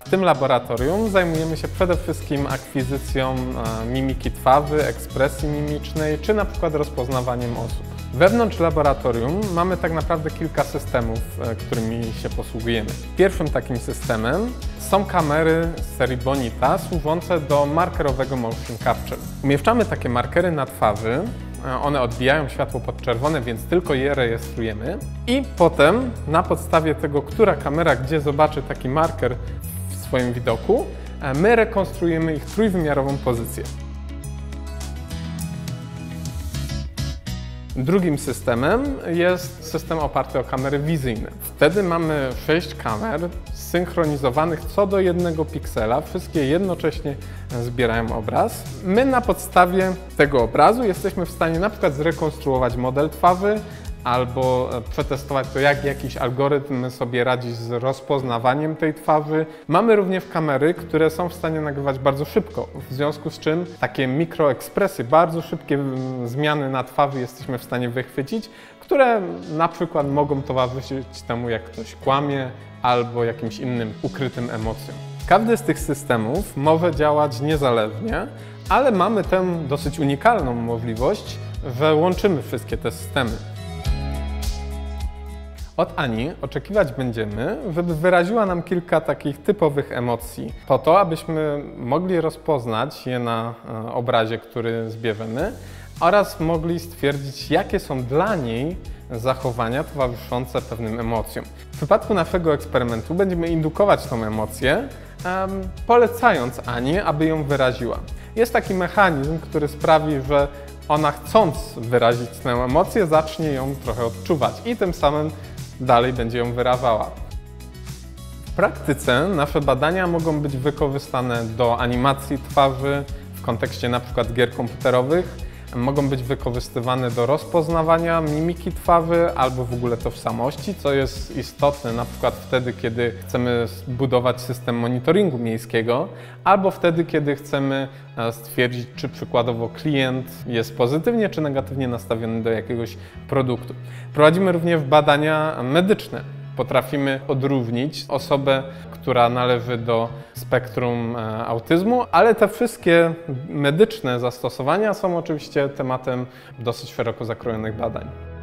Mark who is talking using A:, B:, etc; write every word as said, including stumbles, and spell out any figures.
A: W tym laboratorium zajmujemy się przede wszystkim akwizycją mimiki twarzy, ekspresji mimicznej, czy na przykład rozpoznawaniem osób. Wewnątrz laboratorium mamy tak naprawdę kilka systemów, którymi się posługujemy. Pierwszym takim systemem są kamery z serii Bonita służące do markerowego motion capture. Umieszczamy takie markery na twarzy, one odbijają światło podczerwone, więc tylko je rejestrujemy i potem na podstawie tego, która kamera gdzie zobaczy taki marker w swoim widoku, my rekonstruujemy ich trójwymiarową pozycję. Drugim systemem jest system oparty o kamery wizyjne. Wtedy mamy sześć kamer zsynchronizowanych co do jednego piksela. Wszystkie jednocześnie zbierają obraz. My na podstawie tego obrazu jesteśmy w stanie na przykład zrekonstruować model twarzy albo przetestować to, jak jakiś algorytm sobie radzi z rozpoznawaniem tej twarzy. Mamy również kamery, które są w stanie nagrywać bardzo szybko, w związku z czym takie mikroekspresje, bardzo szybkie zmiany na twarzy jesteśmy w stanie wychwycić, które na przykład mogą towarzyszyć temu, jak ktoś kłamie albo jakimś innym ukrytym emocjom. Każdy z tych systemów może działać niezależnie, ale mamy tę dosyć unikalną możliwość, że łączymy wszystkie te systemy. Od Ani oczekiwać będziemy, żeby wyraziła nam kilka takich typowych emocji, po to, abyśmy mogli rozpoznać je na obrazie, który zbierzemy, oraz mogli stwierdzić, jakie są dla niej zachowania towarzyszące pewnym emocjom. W przypadku naszego eksperymentu będziemy indukować tą emocję, um, polecając Ani, aby ją wyraziła. Jest taki mechanizm, który sprawi, że ona, chcąc wyrazić tę emocję, zacznie ją trochę odczuwać i tym samym dalej będzie ją wyrażała. W praktyce nasze badania mogą być wykorzystane do animacji twarzy w kontekście np. gier komputerowych, mogą być wykorzystywane do rozpoznawania mimiki twarzy albo w ogóle tożsamości, co jest istotne na przykład wtedy, kiedy chcemy zbudować system monitoringu miejskiego, albo wtedy, kiedy chcemy stwierdzić, czy przykładowo klient jest pozytywnie czy negatywnie nastawiony do jakiegoś produktu. Prowadzimy również badania medyczne. Potrafimy odróżnić osobę, która należy do spektrum autyzmu, ale te wszystkie medyczne zastosowania są oczywiście tematem dosyć szeroko zakrojonych badań.